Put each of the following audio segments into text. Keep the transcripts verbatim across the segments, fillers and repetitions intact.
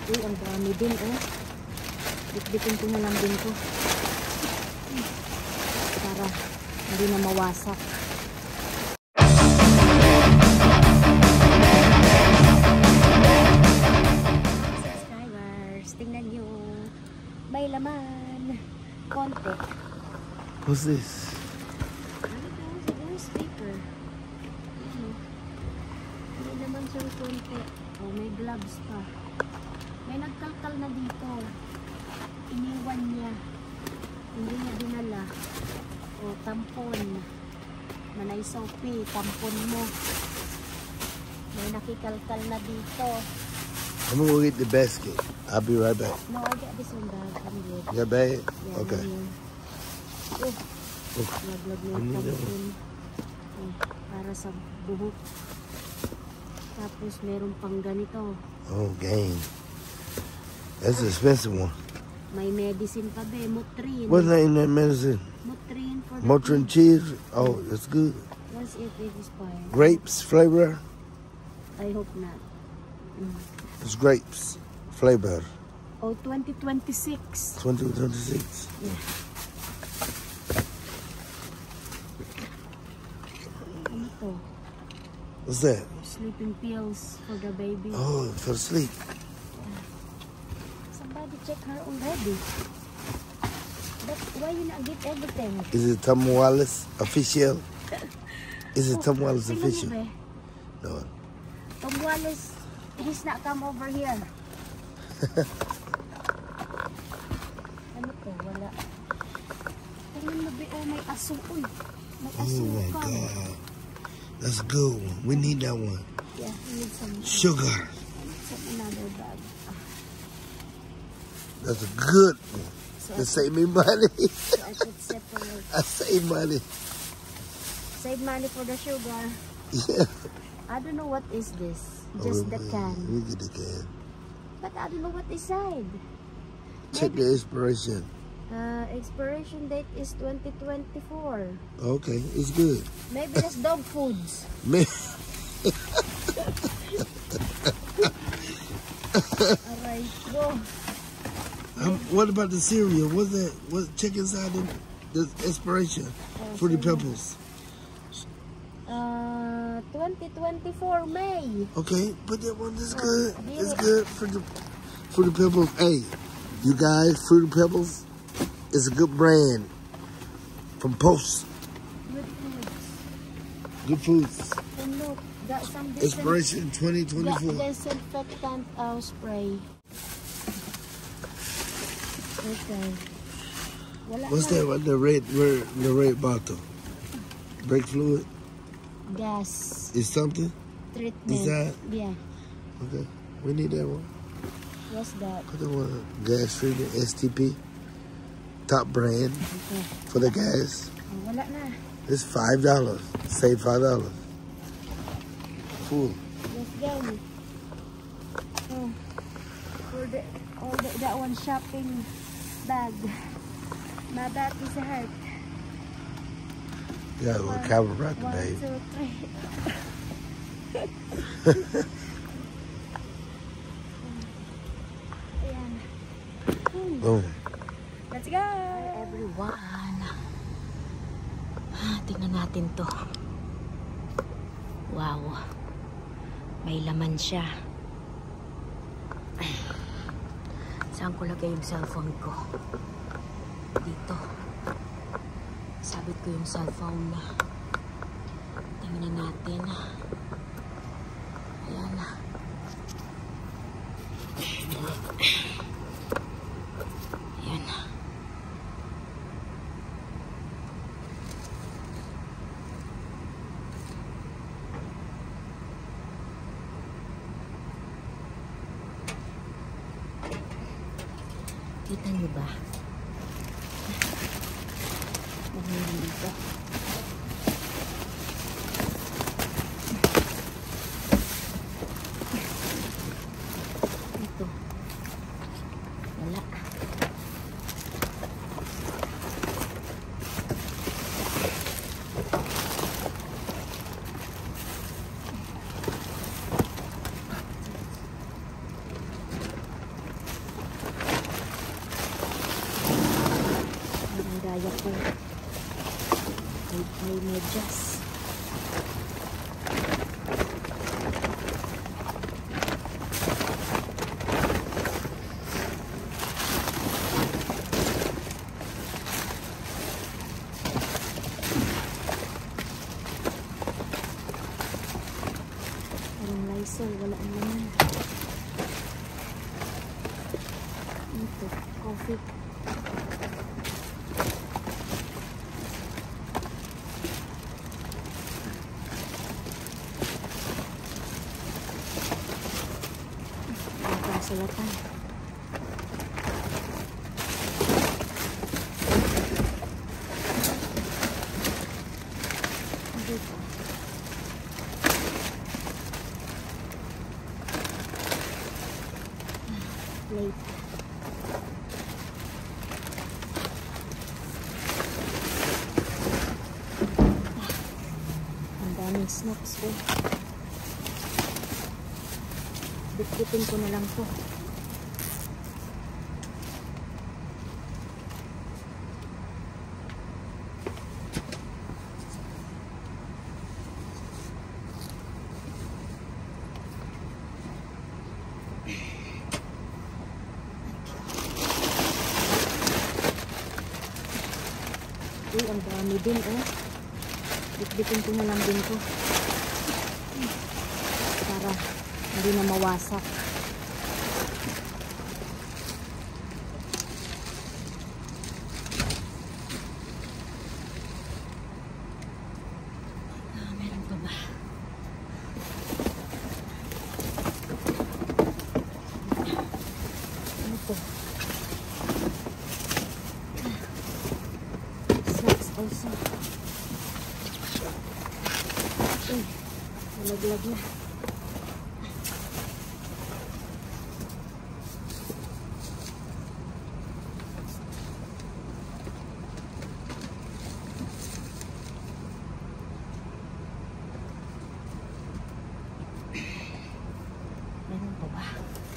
Uy, ang dami din, oh. Bitbitin ko na lang din ko. Para hindi na mawasak. Subscribers, tingnan nyo. May laman. Konti. What's this? Ano ito? Siguro speaker. Ano? Hindi naman siyang konti. Oh, may gloves pa. May nagkalkal na dito. Iniwan niya. Hindi niya dinala. O, tampon. Manay Sophie, tampon mo. May nakikalkal na dito. I'm gonna go get the basket. I'll be right back. No, I get this one bag. I'm good. You got bag? Yeah, Okay. Oh, laglag na yung tampon. Oh, para sa buhok. Tapos meron pang ganito. Oh, game. That's an expensive one. May medicine pa be, Motrin. What's the name of that medicine? Motrin for the Motrin kids. cheese? Oh, that's good. Once if it expires. Grapes flavor? I hope not. Mm. It's grapes flavor. Oh, twenty twenty-six. twenty twenty-six. Yeah. Ano to? What's that? Sleeping pills for the baby. Oh, for sleep. Somebody check her already. But why you not get everything? Is it Tom Wallace official? Is it Oh, Tom Wallace tingnan official? mo, be. No. Tom Wallace, he's not come over here. Ano to? Wala. Tingnan mo, be. Oh, may aso. Uy, may Oh aso my ka. God. That's a good one. We need that one. Yeah, we need some. Sugar. I need some another bag. Ah, That's a good one. so, To save me money. so I could separate. I save money. Save money for the sugar. Yeah. I don't know what is this. Just Oh, the we- can. We get the can. But I don't know what inside. Check the expiration. Uh, expiration date is twenty twenty-four. Okay, it's good. Maybe that's dog foods. Man, Alright, go. um, what about the cereal? What's that? What? Check inside the, the expiration. Oh, Fruity cereal. Pebbles. Uh, twenty twenty-four May. Okay, but that one is Oh, good. really? It's good for the Fruity Pebbles. Hey, you guys, Fruity Pebbles is a good brand from Post. Good foods. Good foods. And look, got some disin- Expiration twenty got twenty-four. disinfectant uh, spray. Okay. Wala What's na. that? What the red, red, the red bottle? Brake fluid Gas is something. treatment. Is that- Yeah. Okay, we need that one. What's that? Put that one. Gas treatment, S T P, top brand Okay. for the gas. Oh, wala na. It's five dollars. Save five dollars. Cool. Let's go. Oh, for the, oh, the, that one shopping bag. My back is hurt. You gotta go One, chiropractor, one, babe. two, three. Ayan. Hmm. Boom. Let's go! Everyone. Ah, tingnan natin to. Wow. May laman siya. Saan ko lagay yung cellphone ko? Dito. Sabit ko yung cellphone. Tingnan natin. Ayan. Ayan. Kita niyo ba? Magmeron dito. Ito. Wala. kaya ko. May, may medyas. Lysol, wala ang laman. Ito, coffee. Ito ang sulatan. Dito. Late. Ang daming snacks ko. Bitbitin ko na lang to. Uy, ang dami din, oh. Bitbitin ko na lang din to. Para hindi na mawasak. Ah, meron pa ba? Ano to? Also, uy, nalaglag na. Meron pa ba?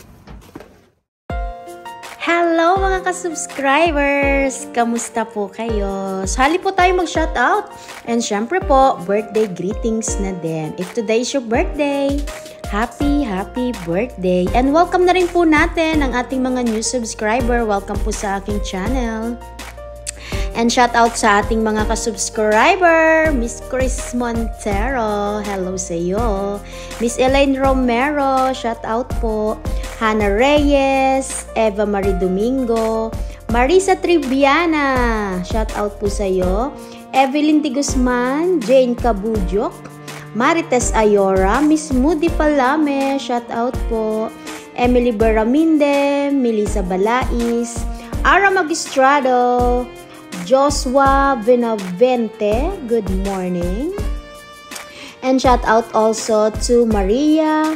Hello mga ka-subscribers! Kamusta po kayo? Sali po tayo mag-shoutout. And syempre po, birthday greetings na din. If today is your birthday, happy, happy birthday! And welcome na rin po natin ang ating mga new subscriber. Welcome po sa aking channel. And shoutout sa ating mga ka-subscriber, Miss Chris Montero, hello sa iyo. Miss Elaine Romero, shoutout po. Hannah Reyes, Eva Marie Domingo, Marisa Triviana, shoutout po sa iyo. Evelyn Di Guzman, Jane Cabudyok, Marites Ayora, Miss Moody Palame, shoutout po. Emily Beraminde, Melissa Balais, Ara Magistrado, Joshua Benavente, good morning. And shout out also to Maria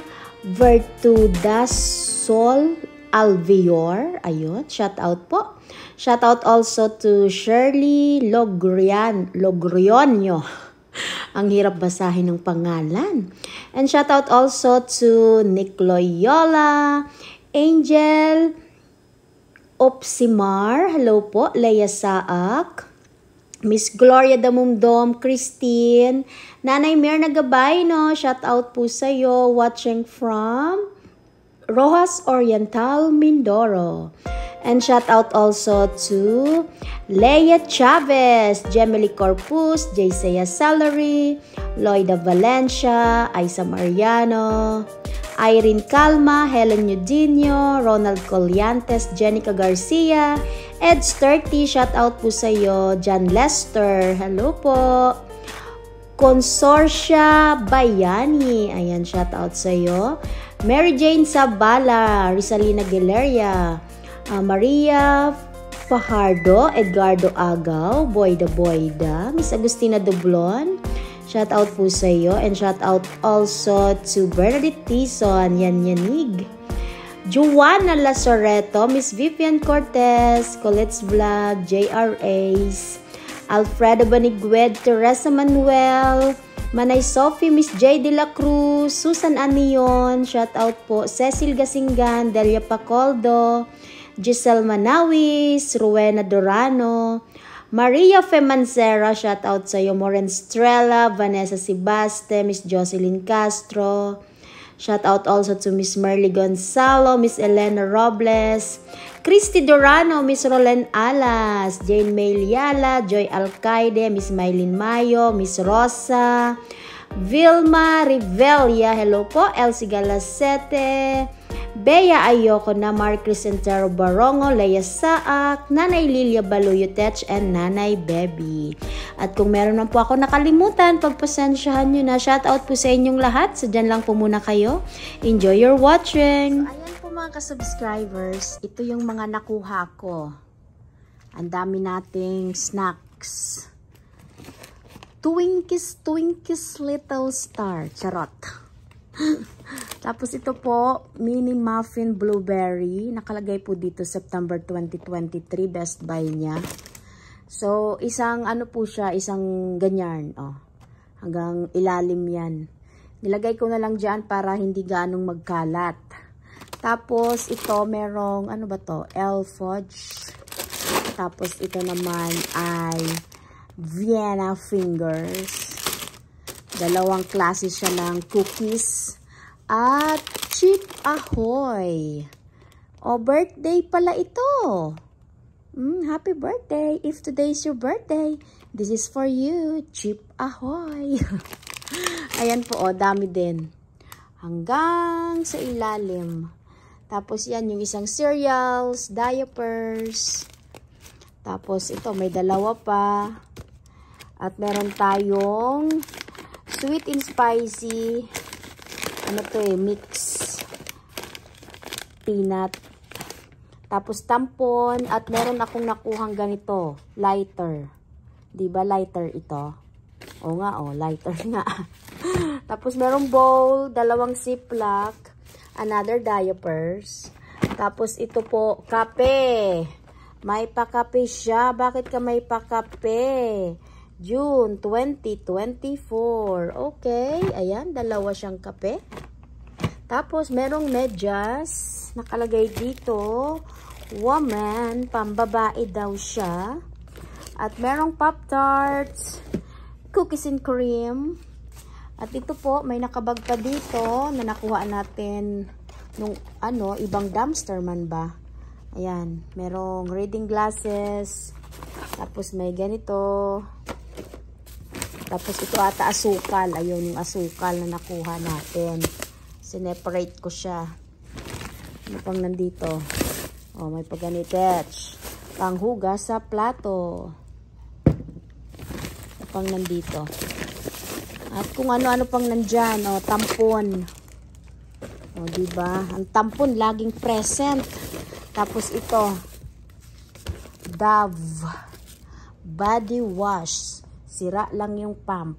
Vertudasol Alvior. Ayun, shout out po. Shout out also to Shirley Logrian, Logrionio. Ang hirap basahin ng pangalan. And shout out also to Nick Loyola, Angel Opsimar, hello po, Leia Saak, Miss Gloria Damumdom, Christine, Nanay Mirna Gabay, no, shout out po sa iyo, watching from Rojas Oriental, Mindoro. And shout out also to Leia Chavez, Gemily Corpus, Jaysea Salary, Loida Valencia, Isa Mariano, Irene Calma, Helen Eudinio, Ronald Colliantes, Jenica Garcia, Eds thirty, shout out po sa iyo, John Lester, hello po. Consortia Bayani, ayan, shout out sa iyo. Mary Jane Sabala, Rizalina Gileria, uh, Maria Fajardo, Edgardo Agaw, Boyda Boyda, Miss Agustina Dublon, shout out po sa iyo. And shout out also to Bernadette Tison, Yan Yanig, Joanna Lasoreto, Miss Vivian Cortez, Colette's Vlog, J R A's, Alfredo Banigued, Teresa Manuel, Manay Sophie, Miss J. De La Cruz, Susan Anion, shout out po, Cecil Gasingan, Delia Pacoldo, Giselle Manawis, Rowena Dorano, Maria Femancera, shout out sa iyo. Moren Strella, Vanessa Sibaste, Miss Jocelyn Castro. Shout out also to Miss Merly Gonzalo, Miss Elena Robles, Christy Dorano, Miss Roland Alas, Jane May Liala, Joy Alcaide, Miss Mylene Mayo, Miss Rosa, Vilma Rivelia, hello po, Elsie Galasete, Bea Ayoko na, Mark Crisentero Barongo, Leia Saak, Nanay Lilia Baluyotech, and Nanay Bebby. At kung meron man po ako nakalimutan, pagpasensyahan nyo na. Shout out po sa inyong lahat. So, dyan lang po muna kayo. Enjoy your watching. So, ayan po mga ka-subscribers. Ito yung mga nakuha ko. Ang dami nating snacks. Twinkies, Twinkies Little Star. Charot. Tapos ito po, mini muffin blueberry. Nakalagay po dito September twenty twenty-three, best buy niya. So, isang ano po siya, isang ganyan. Oh, hanggang ilalim yan. Nilagay ko na lang dyan para hindi ganong magkalat. Tapos, ito merong, ano ba to? L Fudge. Tapos, ito naman ay Vienna Fingers. Dalawang klase siya ng cookies. At Chip Ahoy. O, birthday pala ito. Mm, happy birthday. If today is your birthday, this is for you. Chip Ahoy. Ayan po, o, dami din. Hanggang sa ilalim. Tapos yan, yung isang cereals, diapers. Tapos ito, may dalawa pa. At meron tayong sweet and spicy, ano to eh, mix peanut. Tapos tampon, at meron akong nakuhang ganito, lighter. Diba lighter ito? O nga, o, lighter nga. Tapos merong bowl, dalawang ziplock, another diapers. Tapos ito po, kape. May pakape siya. Bakit ka may pakape? June twenty twenty-four. Okay. Ayan. Dalawa siyang kape. Tapos, merong medyas. Nakalagay dito. Woman. Pambabae daw siya. At merong Pop-Tarts. Cookies and cream. At ito po, may nakabag pa dito na nakuha natin nung ano, ibang dumpster man ba. Ayan. Merong reading glasses. Tapos, may ganito. Tapos ito ata asukal. Ayun yung asukal na nakuha natin. Sineparate ko siya. Ano pang nandito? Oh, may paganitech. Panghugas sa plato. Ano pang nandito? At kung ano-ano pang nandyan. Oh, tampon. Oh, diba? Ang tampon laging present. Tapos ito. Dove. Body wash. Sira lang yung pump.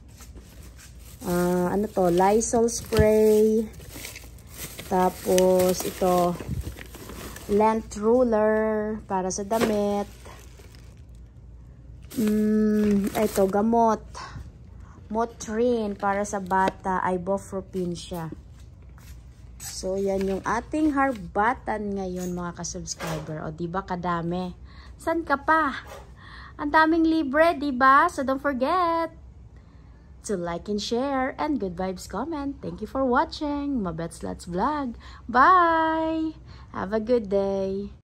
Uh, ano to? Lysol spray. Tapos, ito. Length ruler. Para sa damit. Mm, ito, gamot. Motrin. Para sa bata. Ibuprofen siya. So, yan yung ating harbatan ngayon, mga ka-subscriber. O, diba kadami? San ka pa? Ang daming libre, diba? So don't forget to like and share and good vibes comment. Thank you for watching Mabets Let's Vlog. Bye! Have a good day.